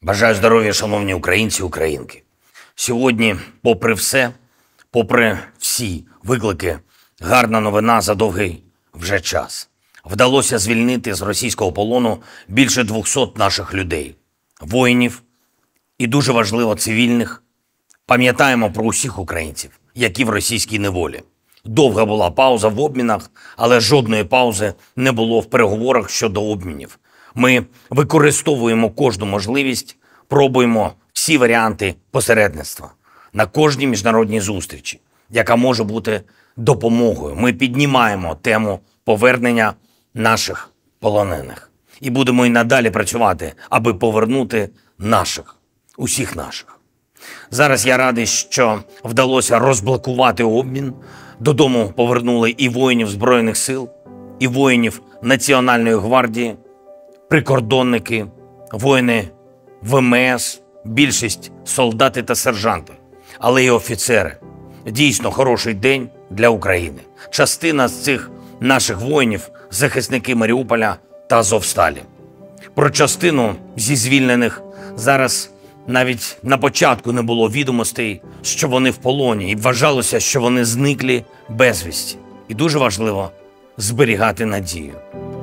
Бажаю здоров'я, шановні українці і українки. Сьогодні, попри все, попри всі виклики, гарна новина за довгий вже час. Вдалося звільнити з російського полону більше 200 наших людей, воїнів і, дуже важливо, цивільних. Пам'ятаємо про усіх українців, які в російській неволі. Довга була пауза в обмінах, але жодної паузи не було в переговорах щодо обмінів. Ми використовуємо кожну можливість, пробуємо всі варіанти посередництва на кожній міжнародній зустрічі, яка може бути допомогою. Ми піднімаємо тему повернення наших полонених. І будемо і надалі працювати, аби повернути наших, усіх наших. Зараз я радий, що вдалося розблокувати обмін. Додому повернули і воїнів Збройних сил, і воїнів Національної гвардії, прикордонники, воїни ВМС, більшість солдати та сержанти, але й офіцери. Дійсно хороший день для України. Частина з цих наших воїнів – захисники Маріуполя та Азовсталі. Про частину зі звільнених зараз навіть на початку не було відомостей, що вони в полоні, і вважалося, що вони зниклі безвісті. І дуже важливо зберігати надію.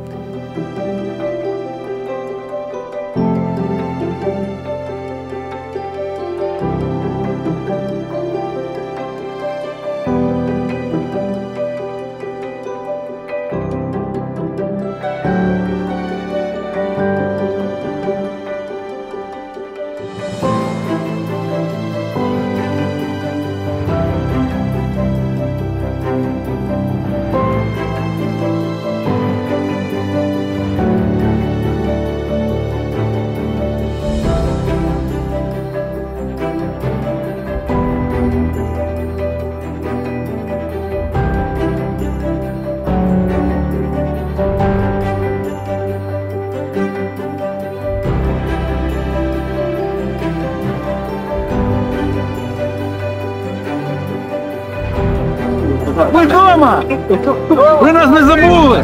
Ви вдома! Ви нас не забули!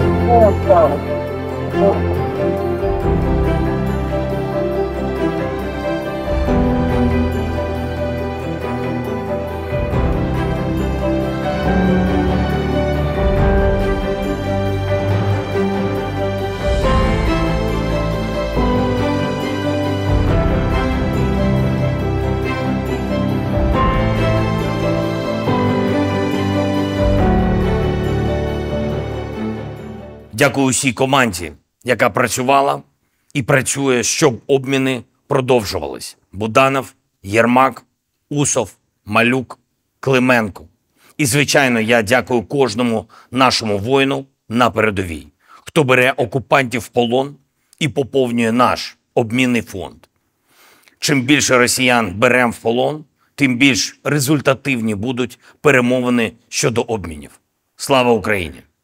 Дякую усій команді, яка працювала і працює, щоб обміни продовжувались. Буданов, Єрмак, Усов, Малюк, Клименко. І, звичайно, я дякую кожному нашому воїну на передовій, хто бере окупантів в полон і поповнює наш обмінний фонд. Чим більше росіян беремо в полон, тим більш результативні будуть перемовини щодо обмінів. Слава Україні!